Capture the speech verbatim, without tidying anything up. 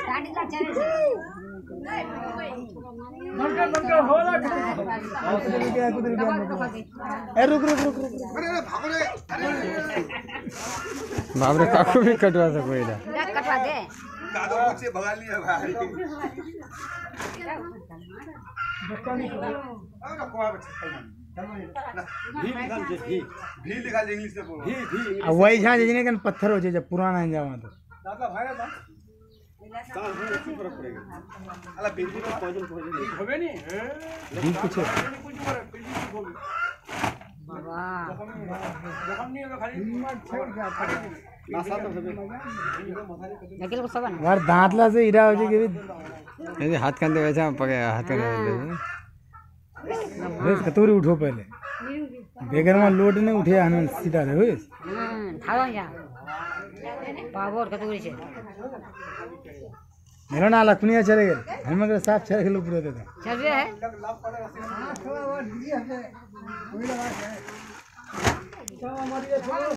रुक रुक रुक रुक बाप रे काकू भी कटवा सको इधर कटवा दे दादू से भगा लिया भाई भी लिखा दे इंग्लिश में बोलो भी भी अब वही जहां जने कन पत्थर हो जाए जब पुराना है जावा तो दादा भाई था का फर्क पड़ेगा अला बिजली में पॉइजन पॉइजन होबे नहीं भी कुछ बाबा जखम नहीं होगा खाली छोड़ गया नासा तो होबे नकल को सबन यार दांतला से हीरा हो जाए के ये हाथ कंदे वैसा पके हाथ कंदे बस कतोरी उठो पहले बेगर में लोड ने उठे आने सीधा रे होइस हां थावा या पावर कतोरी छे मेरा ना लखनिया चले गए हम मगर साफ चले गए पूरा देता चल रहे है थोड़ा और दिया है कोई लगा है